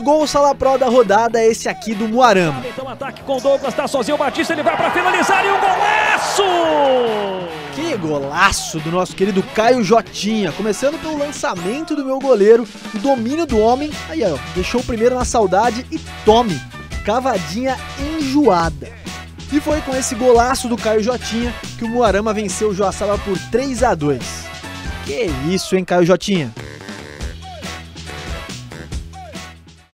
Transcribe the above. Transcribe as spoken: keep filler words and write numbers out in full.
gol Sala Pro da rodada é esse aqui do Muarama. Então ataque com o Douglas, tá sozinho o Batista, ele vai pra finalizar e um golaço! Que golaço do nosso querido Caio Jotinha, começando pelo lançamento do meu goleiro, o domínio do homem, aí ó, deixou o primeiro na saudade e tome, cavadinha enjoada. E foi com esse golaço do Caio Jotinha que o Muarama venceu o Joaçaba por três a dois. Que isso, hein, Caio Jotinha?